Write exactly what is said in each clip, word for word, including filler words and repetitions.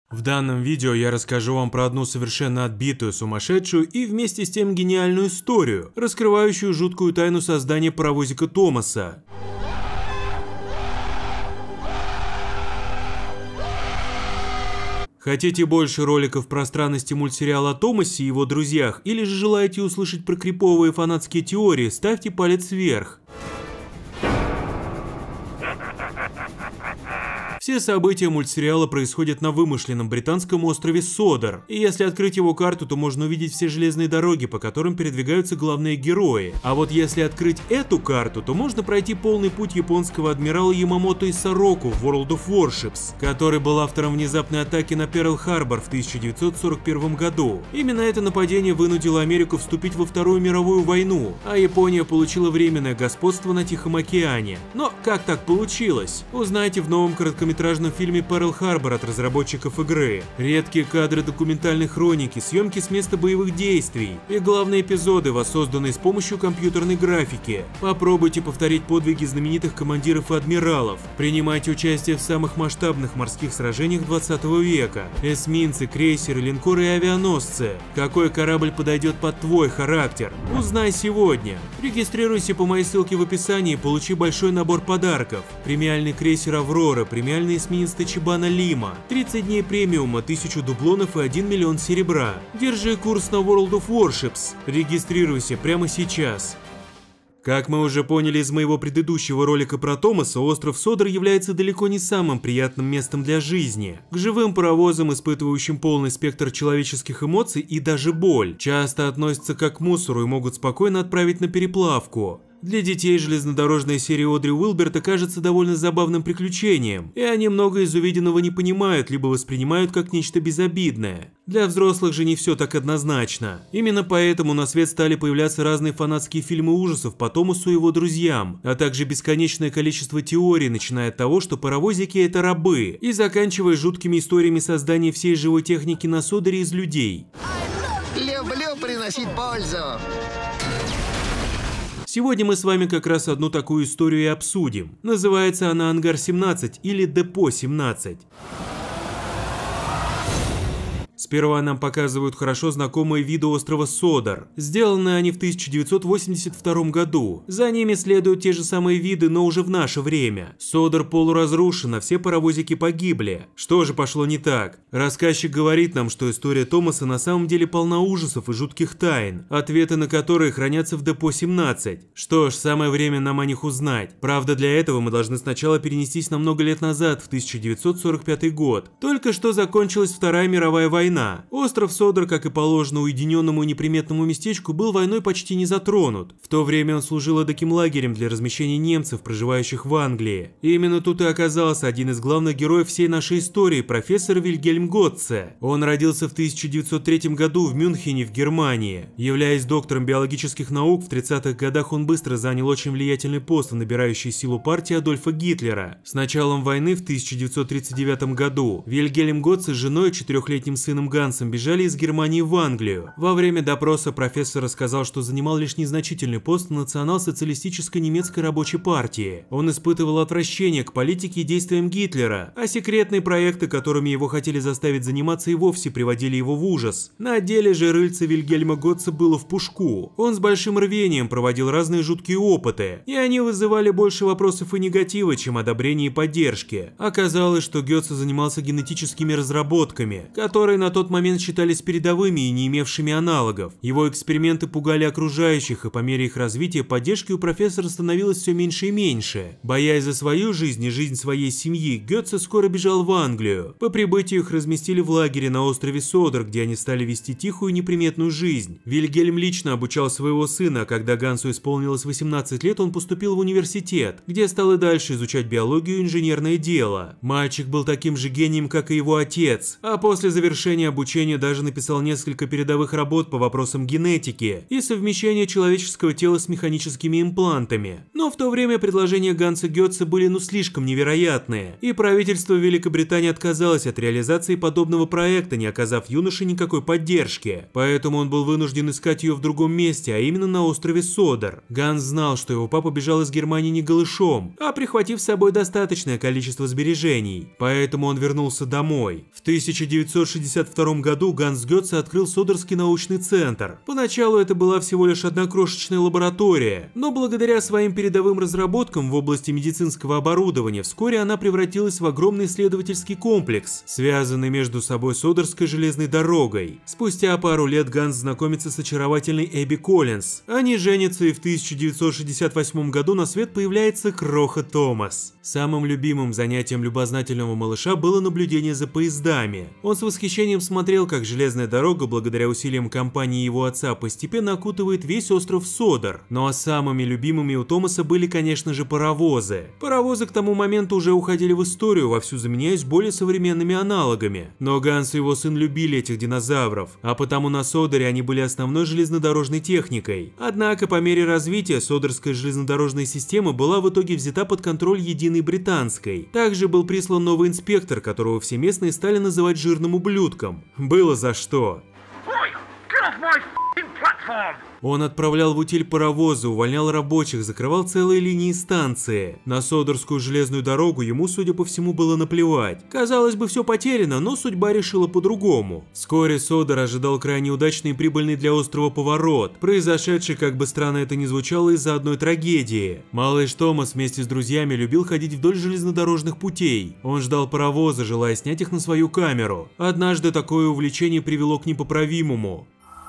В данном видео я расскажу вам про одну совершенно отбитую, сумасшедшую и вместе с тем гениальную историю, раскрывающую жуткую тайну создания паровозика Томаса. Хотите больше роликов про странности мультсериала о Томасе и его друзьях, или же желаете услышать про криповые фанатские теории, ставьте палец вверх. Все события мультсериала происходят на вымышленном британском острове Содор, и если открыть его карту, то можно увидеть все железные дороги, по которым передвигаются главные герои. А вот если открыть эту карту, то можно пройти полный путь японского адмирала Ямамото Исароку в World of Warships, который был автором внезапной атаки на Перл-Харбор в тысяча девятьсот сорок первом году. Именно это нападение вынудило Америку вступить во Вторую мировую войну, а Япония получила временное господство на Тихом океане. Но как так получилось? Узнайте в новом короткометражном в фильме Перл-Харбор от разработчиков игры. Редкие кадры документальной хроники, съемки с места боевых действий и главные эпизоды, воссозданные с помощью компьютерной графики. Попробуйте повторить подвиги знаменитых командиров и адмиралов. Принимайте участие в самых масштабных морских сражениях двадцатого века. Эсминцы, крейсеры, линкоры и авианосцы. Какой корабль подойдет под твой характер? Узнай сегодня. Регистрируйся по моей ссылке в описании и получи большой набор подарков. Премиальный крейсер Аврора, премиальный эсминец Тачибана Лима, тридцать дней премиума, тысячу дублонов и один миллион серебра. Держи курс на World of Warships. Регистрируйся прямо сейчас. Как мы уже поняли из моего предыдущего ролика про Томаса, остров Содор является далеко не самым приятным местом для жизни. К живым паровозам, испытывающим полный спектр человеческих эмоций и даже боль, часто относятся как к мусору и могут спокойно отправить на переплавку. Для детей железнодорожная серия Одри Уилберта кажется довольно забавным приключением, и они много из увиденного не понимают, либо воспринимают как нечто безобидное. Для взрослых же не все так однозначно. Именно поэтому на свет стали появляться разные фанатские фильмы ужасов по Томасу и его друзьям, а также бесконечное количество теорий, начиная от того, что паровозики – это рабы, и заканчивая жуткими историями создания всей живой техники на Содоре из людей. Люблю приносить пользу. Сегодня мы с вами как раз одну такую историю и обсудим. Называется она Ангар семнадцать или Депо семнадцать. Сперва нам показывают хорошо знакомые виды острова Содор. Сделаны они в тысяча девятьсот восемьдесят втором году. За ними следуют те же самые виды, но уже в наше время. Содор полуразрушен, а все паровозики погибли. Что же пошло не так? Рассказчик говорит нам, что история Томаса на самом деле полна ужасов и жутких тайн, ответы на которые хранятся в Депо семнадцать. Что ж, самое время нам о них узнать. Правда, для этого мы должны сначала перенестись на много лет назад, в тысяча девятьсот сорок пятый год. Только что закончилась Вторая мировая война. Остров Содор, как и положено уединенному и неприметному местечку, был войной почти не затронут. В то время он служил эдаким лагерем для размещения немцев, проживающих в Англии. И именно тут и оказался один из главных героев всей нашей истории, профессор Вильгельм Готце. Он родился в тысяча девятьсот третьем году в Мюнхене в Германии. Являясь доктором биологических наук, в тридцатых годах он быстро занял очень влиятельный пост в набирающей силу партии Адольфа Гитлера. С началом войны в тысяча девятьсот тридцать девятом году Вильгельм Готце с женой и четырехлетним сыном Гансом бежали из Германии в Англию. Во время допроса профессор рассказал, что занимал лишь незначительный пост в национал-социалистической немецкой рабочей партии. Он испытывал отвращение к политике и действиям Гитлера, а секретные проекты, которыми его хотели заставить заниматься, и вовсе приводили его в ужас. На деле же рыльце Вильгельма Готце было в пушку. Он с большим рвением проводил разные жуткие опыты, и они вызывали больше вопросов и негатива, чем одобрения и поддержки. Оказалось, что Готце занимался генетическими разработками, которые на тот момент считались передовыми и не имевшими аналогов. Его эксперименты пугали окружающих, и по мере их развития поддержки у профессора становилось все меньше и меньше. Боясь за свою жизнь и жизнь своей семьи, Готце скоро бежал в Англию. По прибытию их разместили в лагере на острове Содор, где они стали вести тихую и неприметную жизнь. Вильгельм лично обучал своего сына, а когда Гансу исполнилось восемнадцать лет, он поступил в университет, где стал и дальше изучать биологию и инженерное дело. Мальчик был таким же гением, как и его отец, а после завершения окончания обучения даже написал несколько передовых работ по вопросам генетики и совмещения человеческого тела с механическими имплантами. Но в то время предложения Ганса Гетца были ну слишком невероятные, и правительство Великобритании отказалось от реализации подобного проекта, не оказав юноше никакой поддержки. Поэтому он был вынужден искать ее в другом месте, а именно на острове Содор. Ганс знал, что его папа бежал из Германии не голышом, а прихватив с собой достаточное количество сбережений. Поэтому он вернулся домой. В тысяча девятьсот шестьдесят втором году Ганс Гетце открыл Содорский научный центр. Поначалу это была всего лишь одна крошечная лаборатория, но благодаря своим передовым разработкам в области медицинского оборудования вскоре она превратилась в огромный исследовательский комплекс, связанный между собой Содорской железной дорогой. Спустя пару лет Ганс знакомится с очаровательной Эбби Коллинз. Они женятся, и в тысяча девятьсот шестьдесят восьмом году на свет появляется Кроха Томас. Самым любимым занятием любознательного малыша было наблюдение за поездами. Он с восхищением смотрел, как железная дорога, благодаря усилиям компании его отца, постепенно окутывает весь остров Содор. Ну а самыми любимыми у Томаса были, конечно же, паровозы. Паровозы к тому моменту уже уходили в историю, вовсю заменяясь более современными аналогами. Но Ганс и его сын любили этих динозавров, а потому на Содоре они были основной железнодорожной техникой. Однако по мере развития Содорская железнодорожная система была в итоге взята под контроль единой британской. Также был прислан новый инспектор, которого все местные стали называть жирным ублюдком. Было за что. Он отправлял в утиль паровозы, увольнял рабочих, закрывал целые линии станции. На Содорскую железную дорогу ему, судя по всему, было наплевать. Казалось бы, все потеряно, но судьба решила по-другому. Вскоре Содор ожидал крайне удачный и прибыльный для острова поворот, произошедший, как бы странно это ни звучало, из-за одной трагедии. Малыш Томас вместе с друзьями любил ходить вдоль железнодорожных путей. Он ждал паровоза, желая снять их на свою камеру. Однажды такое увлечение привело к непоправимому.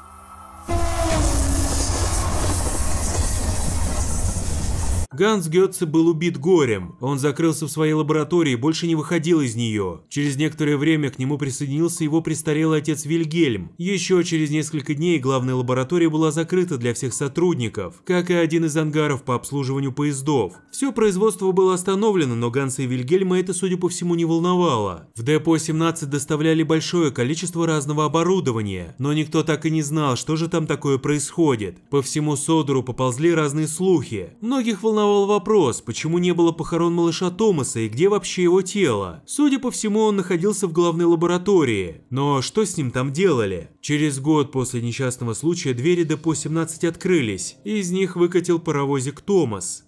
Ганс Гетце был убит горем. Он закрылся в своей лаборатории и больше не выходил из нее. Через некоторое время к нему присоединился его престарелый отец Вильгельм. Еще через несколько дней главная лаборатория была закрыта для всех сотрудников, как и один из ангаров по обслуживанию поездов. Все производство было остановлено, но Ганса и Вильгельма это, судя по всему, не волновало. В депо семнадцать доставляли большое количество разного оборудования, но никто так и не знал, что же там такое происходит. По всему Содору поползли разные слухи. Многих волновало вопрос, почему не было похорон малыша Томаса и где вообще его тело. Судя по всему, он находился в главной лаборатории. Но что с ним там делали? Через год после несчастного случая двери депо семнадцать открылись, и из них выкатил паровозик Томас.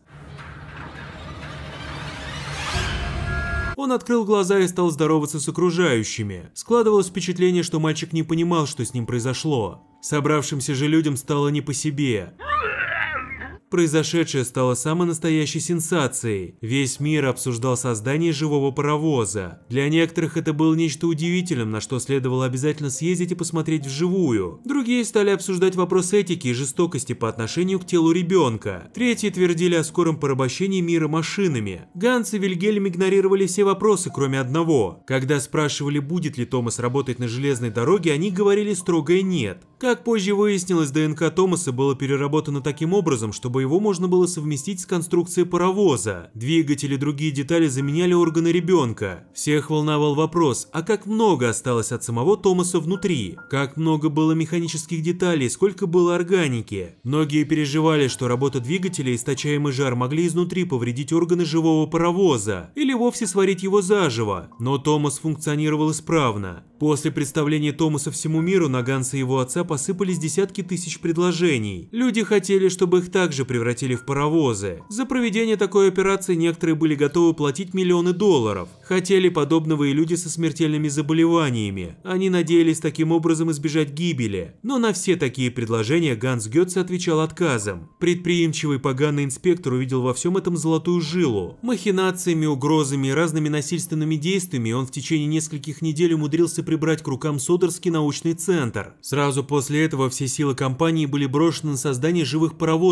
Он открыл глаза и стал здороваться с окружающими. Складывалось впечатление, что мальчик не понимал, что с ним произошло. Собравшимся же людям стало не по себе. Произошедшее стало самой настоящей сенсацией. Весь мир обсуждал создание живого паровоза. Для некоторых это было нечто удивительным, на что следовало обязательно съездить и посмотреть вживую. Другие стали обсуждать вопрос этики и жестокости по отношению к телу ребенка. Третьи твердили о скором порабощении мира машинами. Ганс и Вильгельм игнорировали все вопросы, кроме одного. Когда спрашивали, будет ли Томас работать на железной дороге, они говорили строгое «нет». Как позже выяснилось, ДНК Томаса было переработано таким образом, чтобы его можно было совместить с конструкцией паровоза. Двигатели и другие детали заменяли органы ребенка. Всех волновал вопрос, а как много осталось от самого Томаса внутри? Как много было механических деталей, сколько было органики? Многие переживали, что работа двигателя и источаемый жар могли изнутри повредить органы живого паровоза или вовсе сварить его заживо. Но Томас функционировал исправно. После представления Томаса всему миру на Ганса и его отца посыпались десятки тысяч предложений. Люди хотели, чтобы их также превратили в паровозы. За проведение такой операции некоторые были готовы платить миллионы долларов. Хотели подобного и люди со смертельными заболеваниями. Они надеялись таким образом избежать гибели. Но на все такие предложения Ганс Гетце отвечал отказом. Предприимчивый поганый инспектор увидел во всем этом золотую жилу. Махинациями, угрозами и разными насильственными действиями он в течение нескольких недель умудрился прибрать к рукам Содорский научный центр. Сразу после этого все силы компании были брошены на создание живых паровозов и другого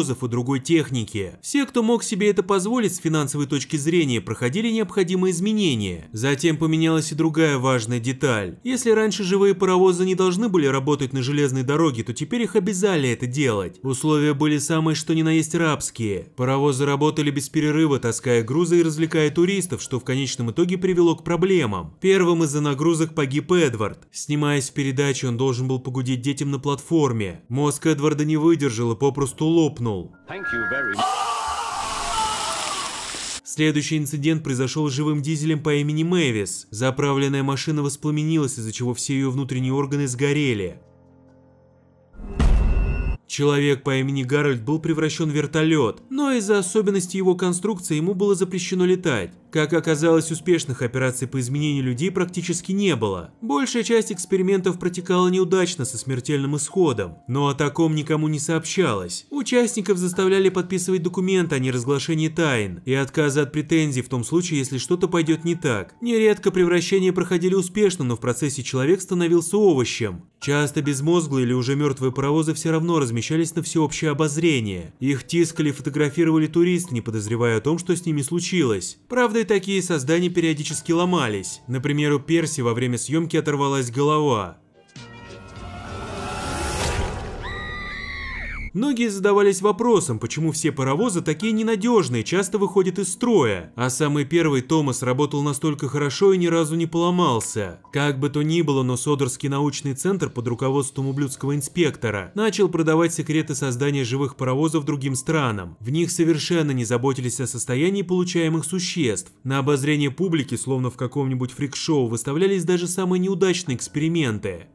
другой техники. Все, кто мог себе это позволить с финансовой точки зрения, проходили необходимые изменения. Затем поменялась и другая важная деталь. Если раньше живые паровозы не должны были работать на железной дороге, то теперь их обязали это делать. Условия были самые что ни на есть рабские. Паровозы работали без перерыва, таская грузы и развлекая туристов, что в конечном итоге привело к проблемам. Первым из-за нагрузок погиб Эдвард. Снимаясь в передаче, он должен был погудеть детям на платформе. Мозг Эдварда не выдержал и попросту лопнул. Следующий инцидент произошел с живым дизелем по имени Мэвис. Заправленная машина воспламенилась, из-за чего все ее внутренние органы сгорели. Человек по имени Гарольд был превращен в вертолет, но из-за особенностей его конструкции ему было запрещено летать. Как оказалось, успешных операций по изменению людей практически не было. Большая часть экспериментов протекала неудачно со смертельным исходом, но о таком никому не сообщалось. Участников заставляли подписывать документы о неразглашении тайн и отказа от претензий в том случае, если что-то пойдет не так. Нередко превращения проходили успешно, но в процессе человек становился овощем. Часто безмозглые или уже мертвые паровозы все равно размещались на всеобщее обозрение. Их тискали и фотографировали туристы, не подозревая о том, что с ними случилось. Правда, и такие создания периодически ломались. Например, у Перси во время съемки оторвалась голова. Многие задавались вопросом, почему все паровозы такие ненадежные, часто выходят из строя, а самый первый Томас работал настолько хорошо и ни разу не поломался. Как бы то ни было, но Содерский научный центр под руководством ублюдского инспектора начал продавать секреты создания живых паровозов другим странам. В них совершенно не заботились о состоянии получаемых существ. На обозрение публики, словно в каком-нибудь фрик-шоу, выставлялись даже самые неудачные эксперименты.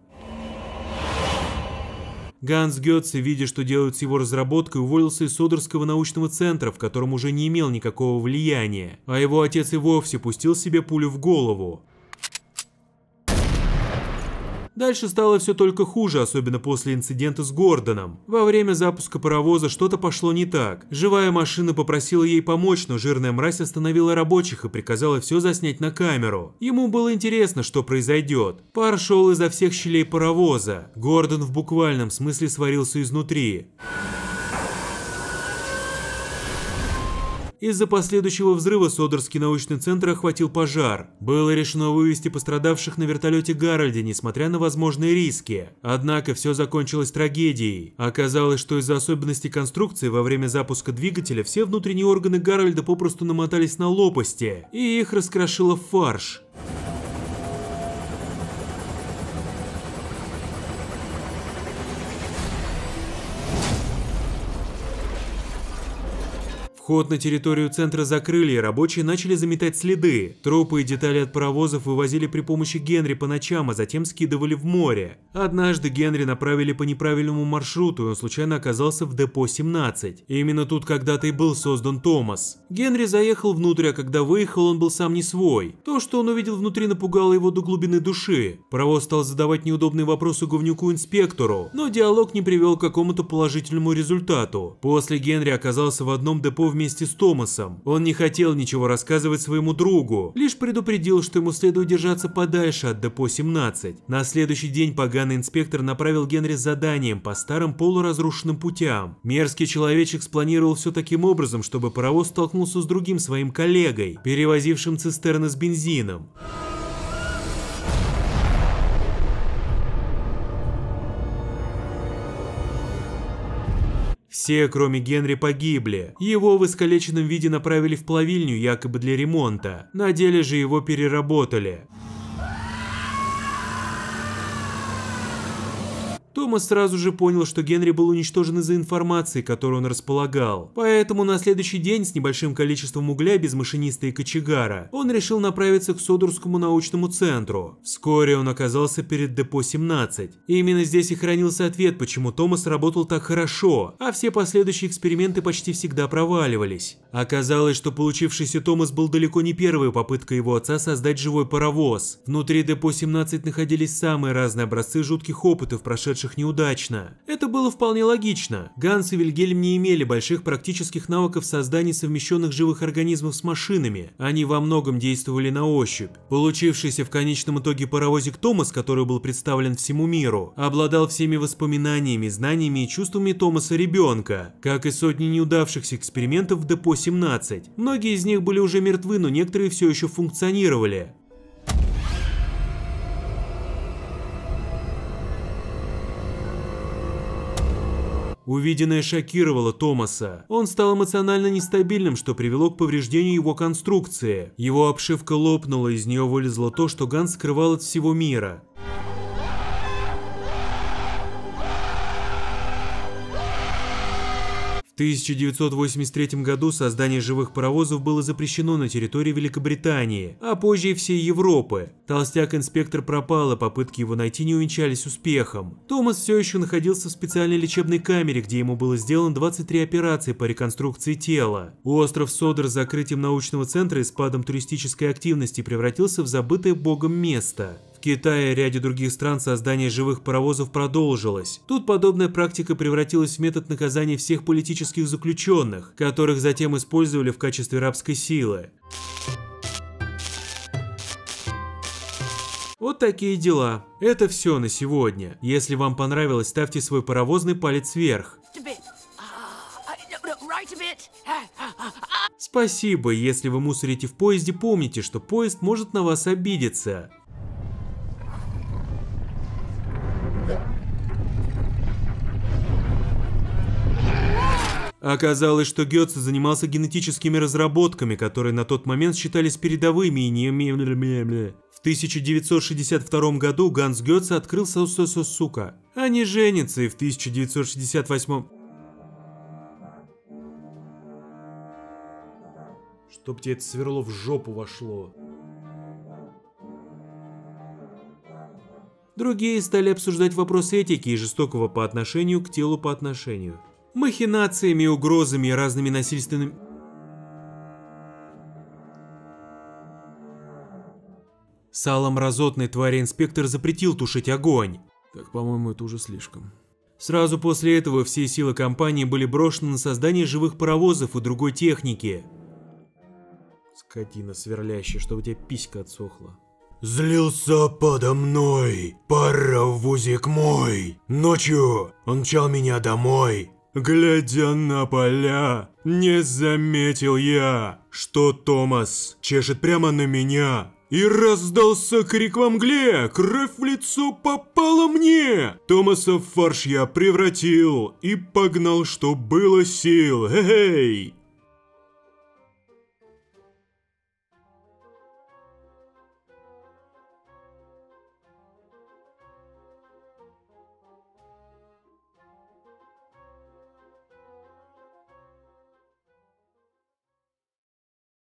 Ганс Гёдзе, видя, что делают с его разработкой, уволился из Содерского научного центра, в котором уже не имел никакого влияния, а его отец и вовсе пустил себе пулю в голову. Дальше стало все только хуже, особенно после инцидента с Гордоном. Во время запуска паровоза что-то пошло не так. Живая машина попросила ей помочь, но жирная мразь остановила рабочих и приказала все заснять на камеру. Ему было интересно, что произойдет. Пар шел изо всех щелей паровоза. Гордон в буквальном смысле сварился изнутри. Из-за последующего взрыва Содерский научный центр охватил пожар. Было решено вывести пострадавших на вертолете Гарольде, несмотря на возможные риски. Однако все закончилось трагедией. Оказалось, что из-за особенностей конструкции во время запуска двигателя все внутренние органы Гарольда попросту намотались на лопасти, и их раскрошило в фарш. Вход на территорию центра закрыли, и рабочие начали заметать следы. Трупы и детали от паровозов вывозили при помощи Генри по ночам, а затем скидывали в море. Однажды Генри направили по неправильному маршруту, и он случайно оказался в депо семнадцать. И именно тут когда-то и был создан Томас. Генри заехал внутрь, а когда выехал, он был сам не свой. То, что он увидел внутри, напугало его до глубины души. Паровоз стал задавать неудобные вопросы говнюку-инспектору, но диалог не привел к какому-то положительному результату. После Генри оказался в одном депо вместе с Томасом. Он не хотел ничего рассказывать своему другу, лишь предупредил, что ему следует держаться подальше от депо семнадцать. На следующий день поганый инспектор направил Генри с заданием по старым полуразрушенным путям. Мерзкий человечек спланировал все таким образом, чтобы паровоз столкнулся с другим своим коллегой, перевозившим цистерны с бензином. Все, кроме Генри, погибли. Его в искалеченном виде направили в плавильню, якобы для ремонта. На деле же его переработали. Томас сразу же понял, что Генри был уничтожен из-за информации, которой он располагал. Поэтому на следующий день с небольшим количеством угля без машиниста и кочегара он решил направиться к Содерскому научному центру. Вскоре он оказался перед депо семнадцать. И именно здесь и хранился ответ, почему Томас работал так хорошо, а все последующие эксперименты почти всегда проваливались. Оказалось, что получившийся Томас был далеко не первой попыткой его отца создать живой паровоз. Внутри депо семнадцать находились самые разные образцы жутких опытов, прошедших прошедших неудачно. Это было вполне логично. Ганс и Вильгельм не имели больших практических навыков в создании совмещенных живых организмов с машинами, они во многом действовали на ощупь. Получившийся в конечном итоге паровозик Томас, который был представлен всему миру, обладал всеми воспоминаниями, знаниями и чувствами Томаса ребенка, как и сотни неудавшихся экспериментов в Депо семнадцать. Многие из них были уже мертвы, но некоторые все еще функционировали. Увиденное шокировало Томаса. Он стал эмоционально нестабильным, что привело к повреждению его конструкции. Его обшивка лопнула, из нее вылезло то, что Ганс скрывал от всего мира. В тысяча девятьсот восемьдесят третьем году создание живых паровозов было запрещено на территории Великобритании, а позже и всей Европы. Толстяк-инспектор пропал, и попытки его найти не увенчались успехом. Томас все еще находился в специальной лечебной камере, где ему было сделано двадцать три операции по реконструкции тела. Остров Содер с закрытием научного центра и спадом туристической активности превратился в забытое богом место. В Китае и ряде других стран создание живых паровозов продолжилось. Тут подобная практика превратилась в метод наказания всех политических заключенных, которых затем использовали в качестве рабской силы. Вот такие дела. Это все на сегодня. Если вам понравилось, ставьте свой паровозный палец вверх. Спасибо, если вы мусорите в поезде, помните, что поезд может на вас обидеться. Оказалось, что Гёце занимался генетическими разработками, которые на тот момент считались передовыми и не... В тысяча девятьсот шестьдесят втором году Ганс Гёце открыл сука. Они женятся, и в тысяча девятьсот шестьдесят восьмом... Чтоб тебе это сверло в жопу вошло. Другие стали обсуждать вопрос этики и жестокого по отношению к телу по отношению. Махинациями, угрозами и разными насильственными... Салом разотной твари инспектор запретил тушить огонь. Так, по-моему, это уже слишком. Сразу после этого все силы компании были брошены на создание живых паровозов и другой техники. Скотина сверлящая, чтобы у тебя писька отсохла. Злился подо мной, паровозик мой. Ночью он мчал меня домой. Глядя на поля, не заметил я, что Томас чешет прямо на меня. И раздался крик во мгле, кровь в лицо попала мне. Томаса в фарш я превратил и погнал, что было сил. Эй!